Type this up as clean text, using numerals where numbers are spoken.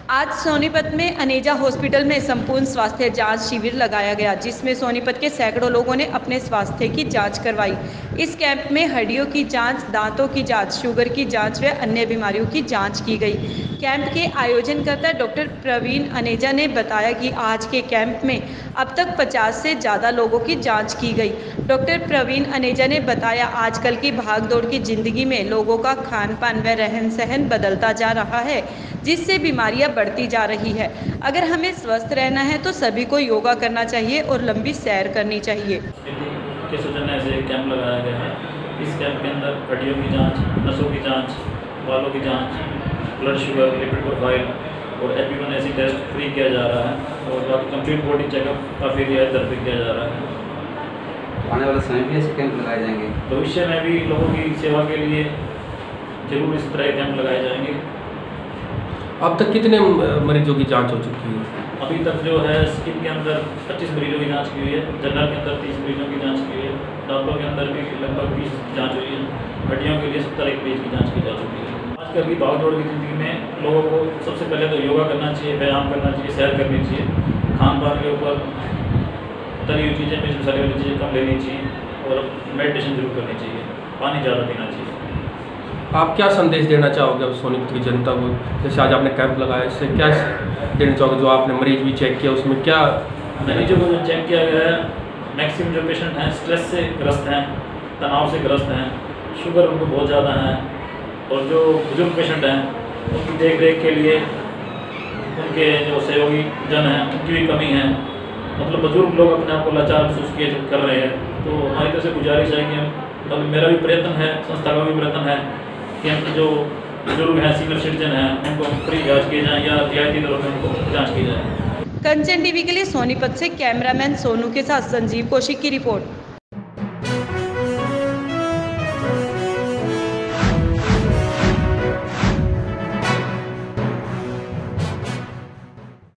आज सोनीपत में अनेजा हॉस्पिटल में संपूर्ण स्वास्थ्य जांच शिविर लगाया गया, जिसमें सोनीपत के सैकड़ों लोगों ने अपने स्वास्थ्य की जांच करवाई। इस कैंप में हड्डियों की जांच, दांतों की जांच, शुगर की जांच व अन्य बीमारियों की जांच की गई। कैंप के आयोजनकर्ता डॉक्टर प्रवीण अनेजा ने बताया कि आज के कैंप में अब तक 50 से ज़्यादा लोगों की जाँच की गई। डॉक्टर प्रवीण अनेजा ने बताया, आजकल की भागदौड़ की ज़िंदगी में लोगों का खान पान व रहन सहन बदलता जा रहा है, जिससे बीमारियां बढ़ती जा रही है। अगर हमें स्वस्थ रहना है तो सभी को योगा करना चाहिए और लंबी सैर करनी चाहिए। के सौजन्य से कैंप लगाया गया है। इस कैंप के अंदर हड्डियों की जांच, नसों की जांच, बालों की जांच, ब्लड शुगर, लिपिड प्रोफाइल और HbA1c टेस्ट फ्री किया जा रहा है और बाकी कंप्लीट बॉडी चेकअप काफ़ी रियायत दर पे किया जा रहा है। आने वाले समय में ऐसे कैंप लगाए जाएंगे। भविष्य में भी लोगों की सेवा के लिए जरूर इस तरह के कैंप लगाए जाएंगे। अब तक कितने मरीजों की जांच हो चुकी है? अभी तक जो है स्किन के अंदर 25 मरीजों की जांच की हुई है, जनरल के अंदर 30 मरीजों की जांच की हुई है, दांतों के अंदर भी लगभग 20 की जांच हुई है, हड्डियों के लिए 70 मरीज की जांच की जा चुकी है। आजकल की भागदौड़ की ज़िंदगी में लोगों को सबसे पहले तो योगा करना चाहिए, व्यायाम करना चाहिए, सैर करनी चाहिए, खान पान के ऊपर तली हुई चीज़ें, मिर्च मसाले वाली चीज़ें कम लेनी चाहिए और मेडिटेशन जरूर करनी चाहिए, पानी ज़्यादा पीना चाहिए। आप क्या संदेश देना चाहोगे अब सोनीपत की जनता को? जैसे आज आपने कैंप लगाया, इससे क्या देना चाहोगे? जो आपने मरीज भी चेक किया उसमें क्या मरीजों को जो चेक किया गया है, मैक्सिमम जो पेशेंट हैं स्ट्रेस से ग्रस्त हैं, तनाव से ग्रस्त हैं, शुगर उनको बहुत ज़्यादा है और जो बुजुर्ग पेशेंट हैं उनकी देख रेख के लिए उनके जो सहयोगी जन हैं उनकी भी कमी है। मतलब बुजुर्ग लोग अपने आप को लाचार महसूस किए कर रहे हैं। तो हमारी तरफ से गुजारिश है कि अब मेरा भी प्रयत्न है, संस्था का भी प्रयत्न है कि हम जो बुजुर्ग हैं, सीनियर सिटीजन हैं, उनको फ्री जाँच की जाए या रियायती दरों में उनको जाँच की जाए। कंचन टीवी के लिए सोनीपत से कैमरामैन सोनू के साथ संजीव कौशिक की रिपोर्ट।